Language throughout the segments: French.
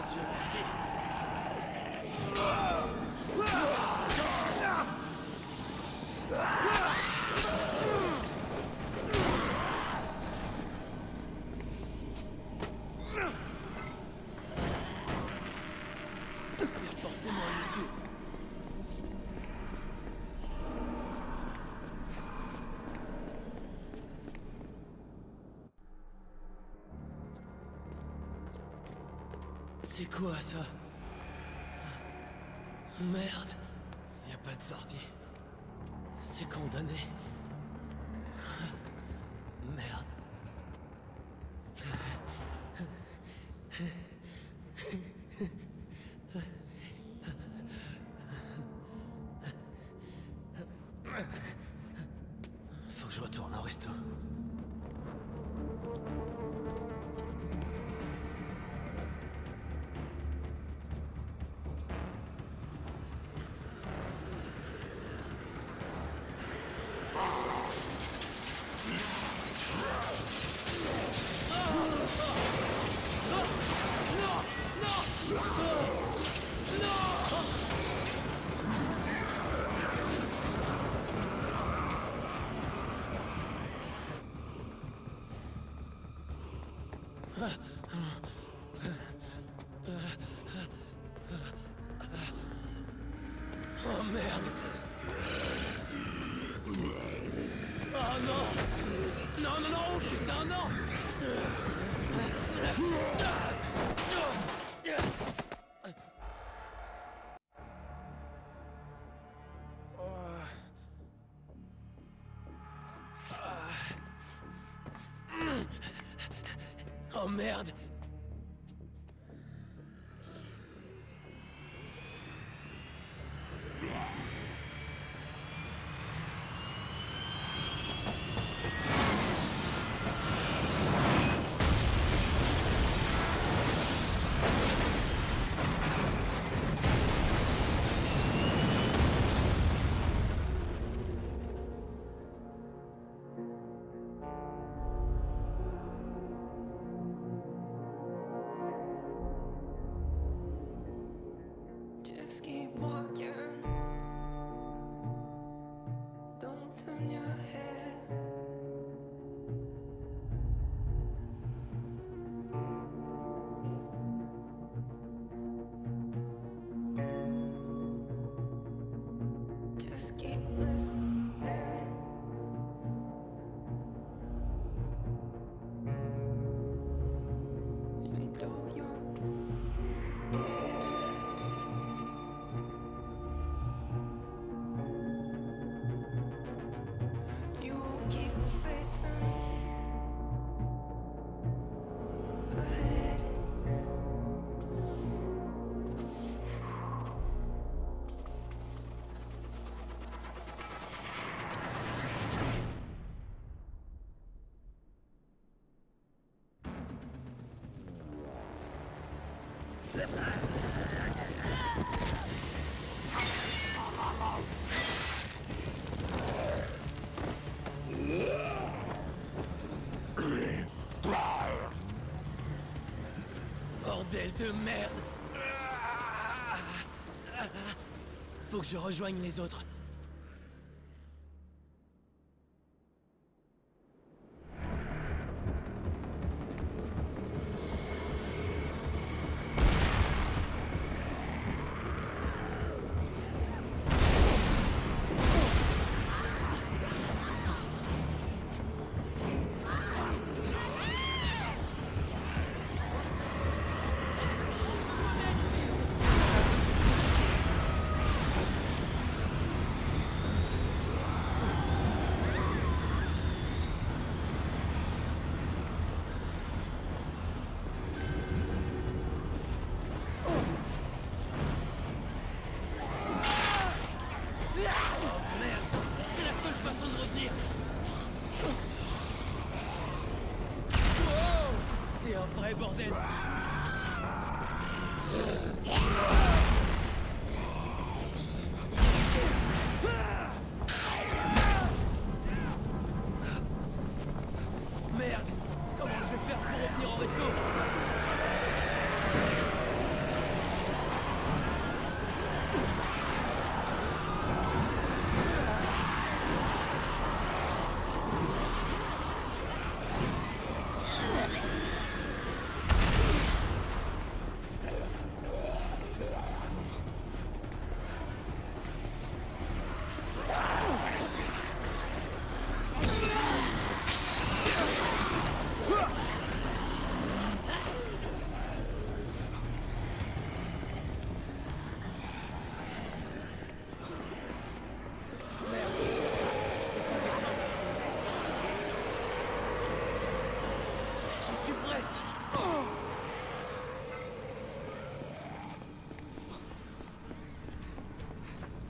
Dieu merci. Il y a forcément une issue. C'est quoi ça? Merde. Y a pas de sortie. C'est condamné. Merde. Faut que je retourne au resto. Oh merde! Oh non! Non, non, non! Oh putain, non! Oh merde! Just keep walking. Don't turn your head. Just keep listening. Even though you're dead. You keep facing ahead. Bordel de merde! Faut que je rejoigne les autres.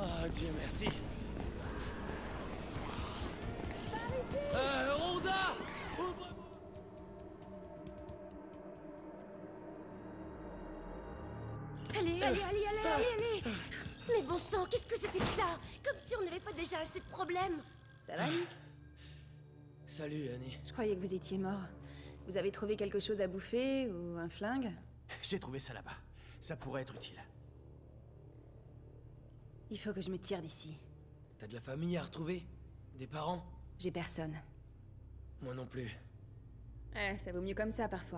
Ah, Dieu merci. Rhoda! Ouvre-moi! Allez. Mais bon sang, qu'est-ce que c'était que ça? Comme si on n'avait pas déjà assez de problèmes. Ça va, Nick? Salut, Annie. Je croyais que vous étiez mort. Vous avez trouvé quelque chose à bouffer ou un flingue? J'ai trouvé ça là-bas. Ça pourrait être utile. Il faut que je me tire d'ici. T'as de la famille à retrouver? Des parents? J'ai personne. Moi non plus. Ça vaut mieux comme ça parfois.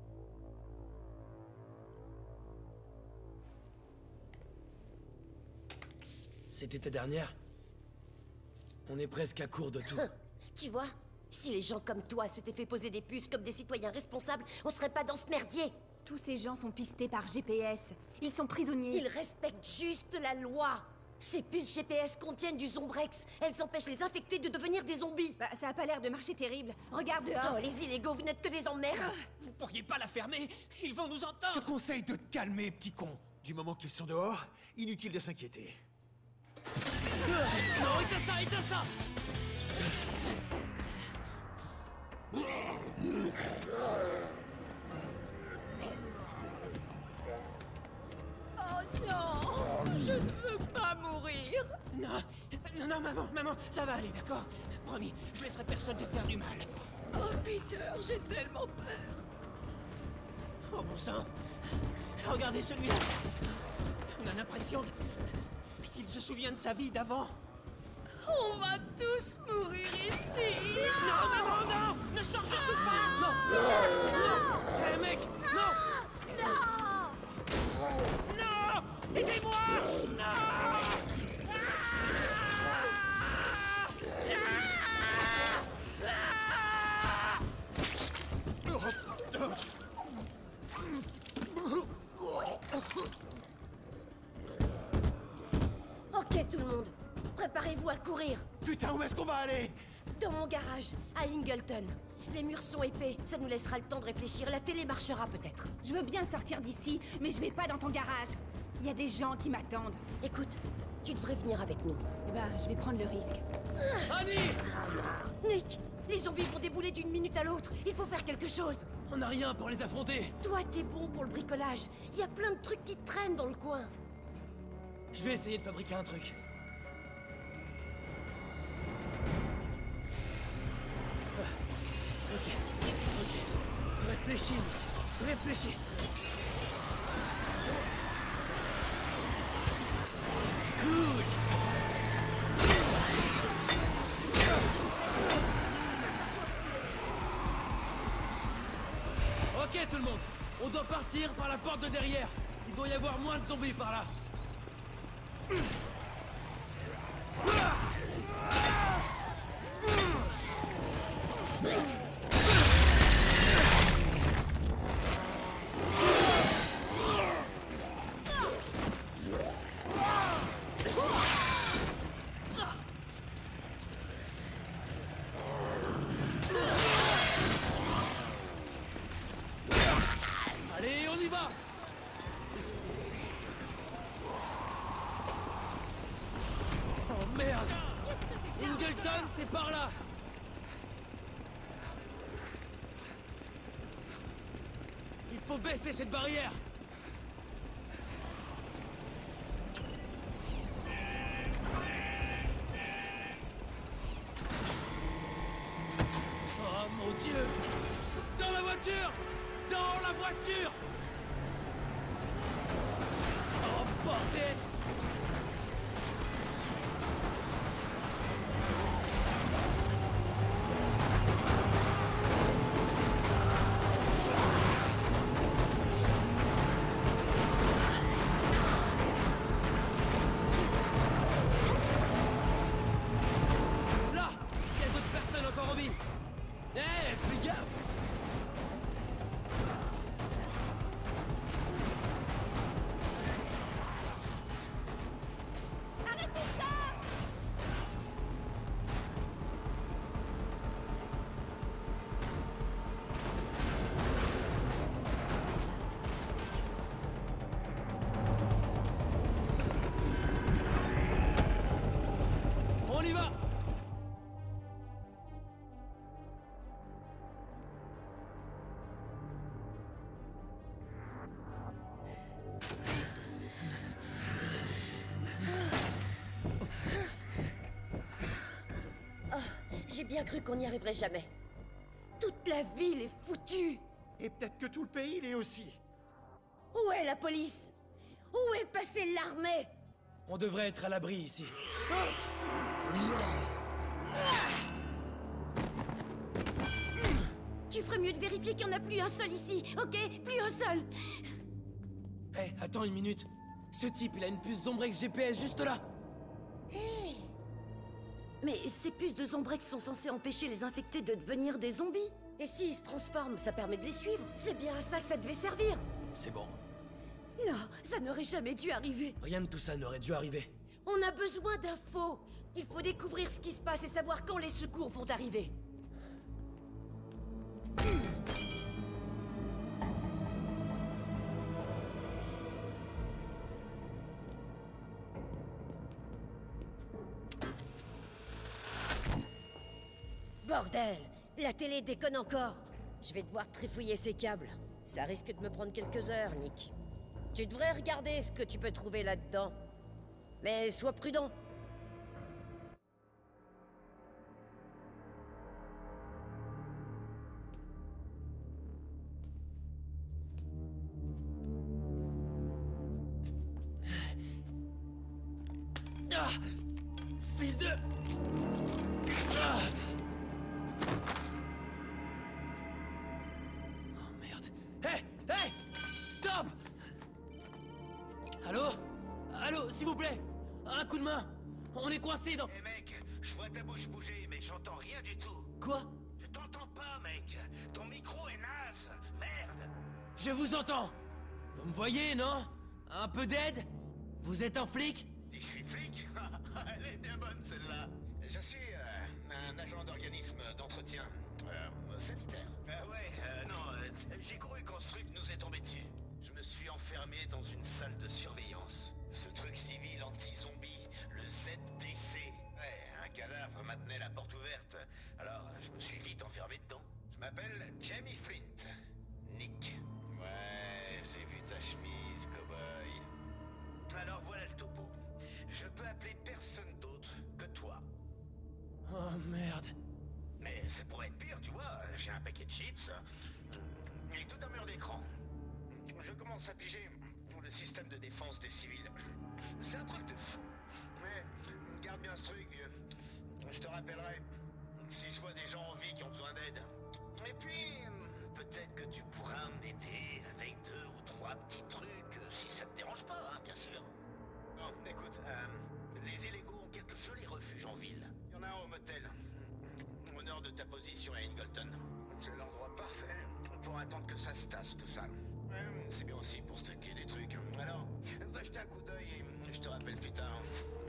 C'était ta dernière? On est presque à court de tout. Tu vois, si les gens comme toi s'étaient fait poser des puces comme des citoyens responsables, on serait pas dans ce merdier. Tous ces gens sont pistés par GPS. Ils sont prisonniers. Ils respectent juste la loi. Ces puces GPS contiennent du Zombrex. Elles empêchent les infectés de devenir des zombies. Bah, ça a pas l'air de marcher terrible. Regarde dehors. Oh, les illégaux, vous n'êtes que des emmerdes. Vous pourriez pas la fermer? Ils vont nous entendre! Je te conseille de te calmer, petit con. Du moment qu'ils sont dehors, inutile de s'inquiéter. Non, éteins ça! Oh non, je ne veux pas mourir. Non, maman, ça va aller, d'accord? Promis, je laisserai personne te faire du mal. Oh Peter, j'ai tellement peur. Oh bon sang! Regardez celui-là! On a l'impression qu'il se souvient de sa vie d'avant. On va tous mourir ici. Non! Ne sors surtout pas! Non! Hé mec! Non! Non! Aidez-moi! Ok, tout le monde. Préparez-vous à courir. Putain, où est-ce qu'on va aller? Dans mon garage, à Ingleton. Les murs sont épais, ça nous laissera le temps de réfléchir. La télé marchera peut-être. Je veux bien sortir d'ici, mais je vais pas dans ton garage. Il y a des gens qui m'attendent. Écoute, tu devrais venir avec nous. Eh ben, je vais prendre le risque. Annie! Nick, les zombies vont débouler d'une minute à l'autre. Il faut faire quelque chose. On n'a rien pour les affronter. Toi, t'es bon pour le bricolage. Il y a plein de trucs qui traînent dans le coin. Je vais essayer de fabriquer un truc. Ok. Réfléchis. Cool. Ok tout le monde, on doit partir par la porte de derrière. Il doit y avoir moins de zombies par là. Allez, on y va! Oh merde! Ingleton, c'est par là! Il faut baisser cette barrière! Oh mon Dieu! Dans la voiture! Dans la voiture! Oh bordel! Là! Il y a d'autres personnes encore en vie! Eh, fais gaffe! J'ai bien cru qu'on n'y arriverait jamais. Toute la ville est foutue. Et peut-être que tout le pays l'est aussi. Où est la police? Où est passée l'armée? On devrait être à l'abri ici. Tu ferais mieux de vérifier qu'il n'y en a plus un seul ici, ok? Plus un seul. Hé, attends une minute. Ce type, il a une puce Zombrex GPS juste là. Mais ces puces de Zombrex sont censées empêcher les infectés de devenir des zombies. Et s'ils se transforment, ça permet de les suivre. C'est bien à ça que ça devait servir. C'est bon. Non, ça n'aurait jamais dû arriver. Rien de tout ça n'aurait dû arriver. On a besoin d'infos. Il faut découvrir ce qui se passe et savoir quand les secours vont arriver. Bordel! La télé déconne encore. Je vais devoir trifouiller ces câbles. Ça risque de me prendre quelques heures, Nick. Tu devrais regarder ce que tu peux trouver là-dedans. Mais sois prudent. Ah! Fils de... Ah! Oh merde. Hé! Hé! Stop! Allô? Allô, s'il vous plaît! Un coup de main! On est coincé dans... Eh mec, je vois ta bouche bouger, mais j'entends rien du tout. Quoi? Je t'entends pas, mec. Ton micro est naze. Merde. Je vous entends! Vous me voyez, non? Un peu d'aide? Vous êtes un flic? Si je suis flic, elle est bien bonne celle-là. Je suis un agent d'organisme d'entretien sanitaire. J'ai couru quand ce truc nous est tombé dessus. Je me suis enfermé dans une salle de surveillance. Ce truc civil anti-zombie, le ZDC. Ouais, un cadavre maintenait la porte ouverte. Alors, je me suis vite enfermé dedans. Je m'appelle Jamie Flint. Nick. Ouais, j'ai vu ta chemise, cowboy. Alors voilà le topo. Je peux appeler personne d'autre que toi. Oh merde. Mais ça pourrait être pire, tu vois. J'ai un paquet de chips et tout un mur d'écran. Je commence à piger le système de défense des civils. C'est un truc de fou. Mais garde bien ce truc. Je te rappellerai si je vois des gens en vie qui ont besoin d'aide. Et puis, peut-être que tu pourras m'aider avec 2 ou 3 petits trucs, si ça te dérange pas, hein, bien sûr. Bon, écoute, les illégaux ont quelques jolis refuges en ville. Il y en a un au motel, au nord de ta position à Ingleton. C'est l'endroit parfait pour attendre que ça se tasse, tout ça. Ouais, c'est bien aussi pour stocker des trucs. Alors, va jeter un coup d'œil et je te rappelle plus tard.